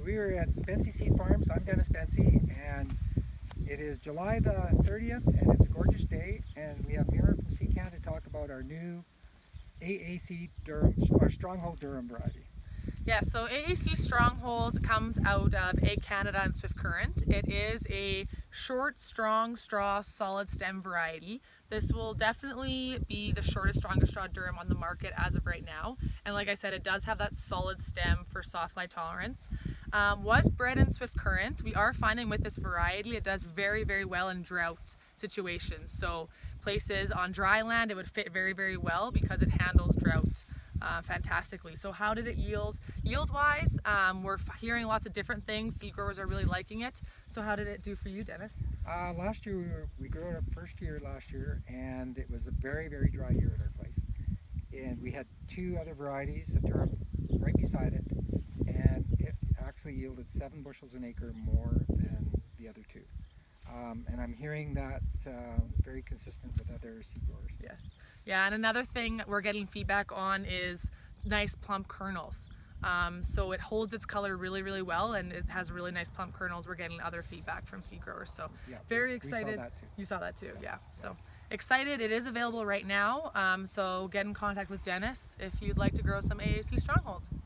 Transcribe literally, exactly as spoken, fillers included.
we are at Bency Seed Farms. I'm Dennis Bency, and it is July the thirtieth, and it's a gorgeous day, and we have Mira from Seedcan to talk about our new A A C Durham, our Stronghold Durham variety. Yeah, so A A C Stronghold comes out of Ag Canada and Swift Current. It is a short, strong straw, solid stem variety. This will definitely be the shortest, strongest straw durum on the market as of right now. And like I said, it does have that solid stem for soft lie tolerance. Um, was bred in Swift Current. We are finding with this variety, it does very, very well in drought situations. So places on dry land, it would fit very, very well because it handles drought Uh, fantastically. So how did it yield? Yield wise, um, we're hearing lots of different things. Seed growers are really liking it. So how did it do for you, Dennis? Uh, last year we, were, we grew it our first year last year, and it was a very, very dry year at our place. And we had two other varieties of Durham right beside it, and it actually yielded seven bushels an acre more than the other two. Um, and I'm hearing that uh, very consistent with other seed growers. Yes. Yeah, and another thing we're getting feedback on is nice plump kernels. Um, so it holds its color really, really well, and it has really nice plump kernels. We're getting other feedback from seed growers. So yeah, very we, excited. We saw that too. You saw that too, yeah. So excited. It is available right now. Um, so get in contact with Dennis if you'd like to grow some A A C Stronghold.